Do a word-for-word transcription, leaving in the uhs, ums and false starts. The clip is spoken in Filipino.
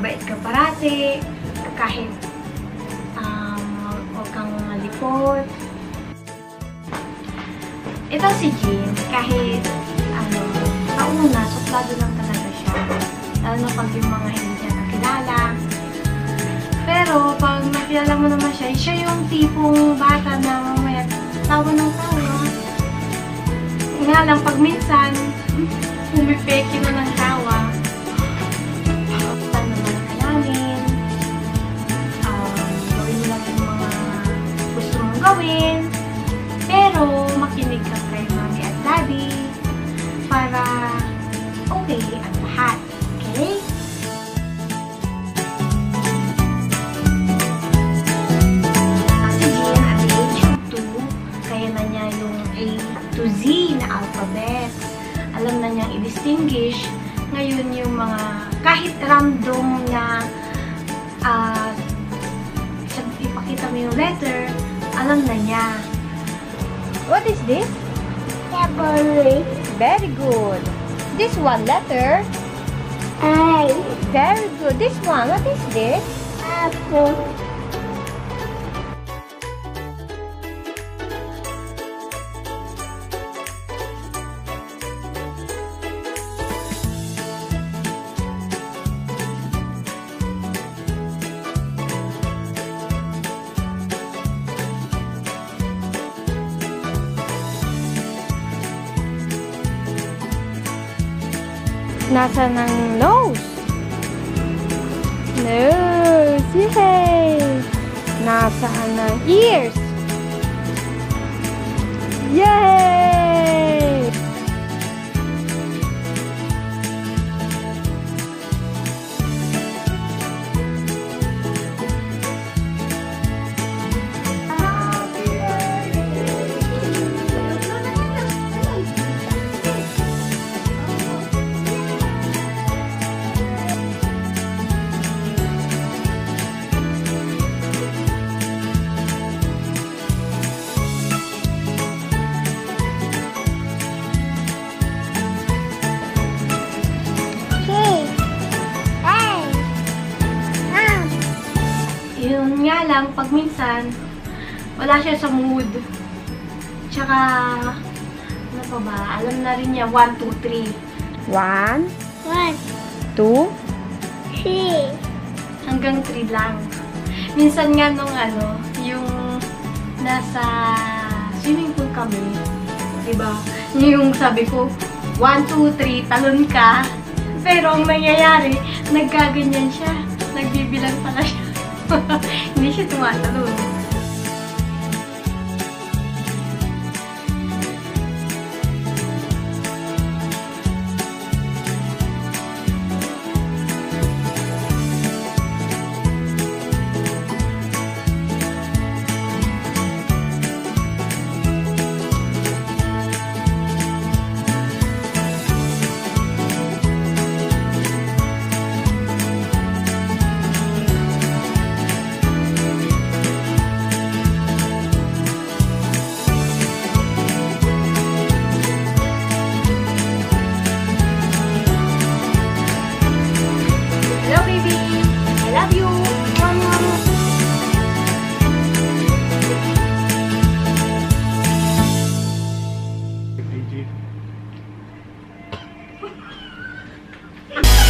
mabait ka parati, kahit um, huwag kang malikot. Ito si Jean, kahit ano, kauna, suplado lang talaga siya. Lalo na pag yung mga hindi niya nakilala. Pero pag nakilala mo naman siya, siya yung tipong bata na mamaya tawa ng tawa. Nga lang, pag minsan, pumipeki na ng tawa. Saan naman ka namin? Um, gawin mo lang yung mga gusto mong gawin. Pero, makinig ka kay mami at daddy para okay ang lahat. Okay? Si Jean at the age of two, kaya na niya yung A to Z na alphabet. Alam na niyang i-distinguish. Ngayon yung mga kahit random na uh, ipakita mo yung letter, alam na niya. What is this? W. Very good. This one letter? I. Very good. This one, what is this? Apple. Nasa ng nose. Nose. Yay! Nasaan ng ears. Yay! Yun nga lang, pag minsan, wala siya sa mood. Tsaka, ano pa ba? Alam na rin niya, one, two, three. One, One. two, Three. Hanggang three lang. Minsan nga nung ano, yung nasa swimming pool kami, diba? Yung sabi ko, one, two, three, talon ka. Pero ang nangyayari, nagkaganyan siya. Nagbibilang pala siya. Hindi siya tumatalon. Hello, baby! I love you! Mwah, mwah.